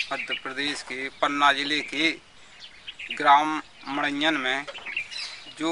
मध्य प्रदेश के पन्ना जिले के ग्राम मड़ैयन में जो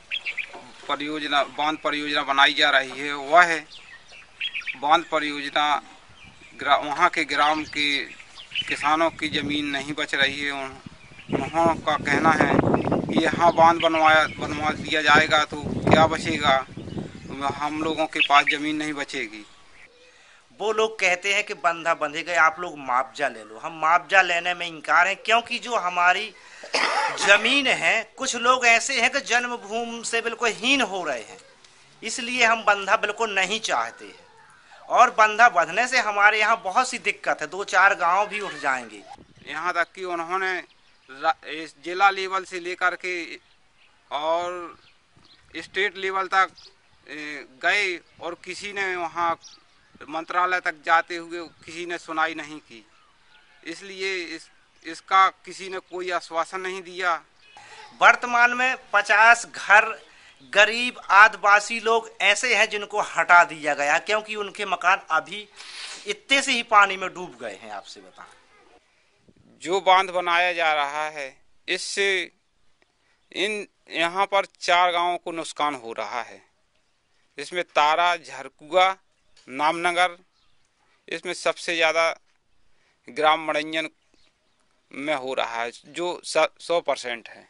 बांध परियोजना बनाई जा रही है, वह बांध परियोजना वहाँ के ग्राम के किसानों की ज़मीन नहीं बच रही है। उन्हों का कहना है कि यहाँ बांध बनवा दिया जाएगा तो क्या बचेगा, हम लोगों के पास ज़मीन नहीं बचेगी। वो लोग कहते हैं कि बंधा बंधेगा, आप लोग मुआवजा ले लो। हम मुआवजा लेने में इनकार है, क्योंकि जो हमारी जमीन है, कुछ लोग ऐसे हैं कि जन्मभूमि से बिल्कुल हीन हो रहे हैं, इसलिए हम बंधा बिल्कुल नहीं चाहते हैं। और बंधा बंधने से हमारे यहाँ बहुत सी दिक्कत है, 2-4 गांव भी उठ जाएंगे। यहाँ तक कि उन्होंने जिला लेवल से लेकर के और स्टेट लेवल तक गए और किसी ने वहाँ मंत्रालय तक जाते हुए किसी ने सुनाई नहीं की। इसलिए इसका किसी ने कोई आश्वासन नहीं दिया। वर्तमान में 50 घर गरीब आदिवासी लोग ऐसे हैं जिनको हटा दिया गया, क्योंकि उनके मकान अभी इतने से ही पानी में डूब गए हैं। आपसे बताएं, जो बांध बनाया जा रहा है, इससे यहाँ पर 4 गांवों को नुकसान हो रहा है। इसमें तारा, झरकुआ, नामनगर, इसमें सबसे ज़्यादा ग्राम मड़ैयन में हो रहा है, जो 100% है।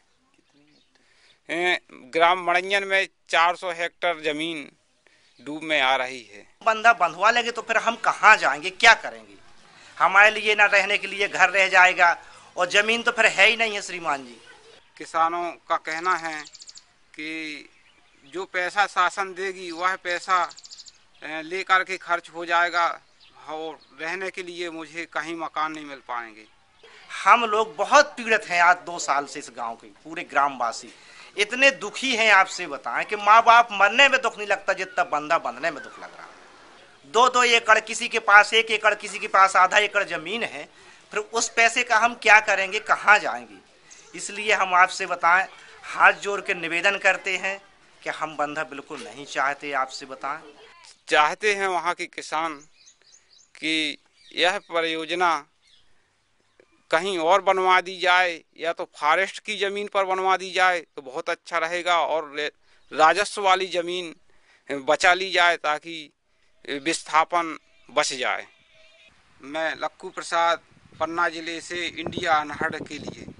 ग्राम मड़ैयन में 400 हेक्टेयर ज़मीन डूब में आ रही है। बंधा बंधवा लेंगे तो फिर हम कहाँ जाएंगे, क्या करेंगे? हमारे लिए ना रहने के लिए घर रह जाएगा, और ज़मीन तो फिर है ही नहीं है श्रीमान जी। किसानों का कहना है कि जो पैसा शासन देगी वह पैसा लेकर के खर्च हो जाएगा, और रहने के लिए मुझे कहीं मकान नहीं मिल पाएंगे। हम लोग बहुत पीड़ित हैं आज 2 साल से। इस गांव के पूरे ग्रामवासी इतने दुखी हैं, आपसे बताएं कि माँ बाप मरने में दुख नहीं लगता जितना बंधा बंधने में दुख लग रहा है। 2-2 एकड़, किसी के पास 1 एकड़, किसी के पास आधा एकड़ जमीन है, फिर उस पैसे का हम क्या करेंगे, कहाँ जाएंगे? इसलिए हम आपसे बताएं, हाथ जोड़ के निवेदन करते हैं कि हम बंधा बिल्कुल नहीं चाहते। आपसे बताएं, चाहते हैं वहाँ के किसान कि यह परियोजना कहीं और बनवा दी जाए, या तो फॉरेस्ट की ज़मीन पर बनवा दी जाए तो बहुत अच्छा रहेगा, और राजस्व वाली ज़मीन बचा ली जाए ताकि विस्थापन बच जाए। मैं लक्कू प्रसाद, पन्ना जिले से, इंडिया अनहर्ड के लिए।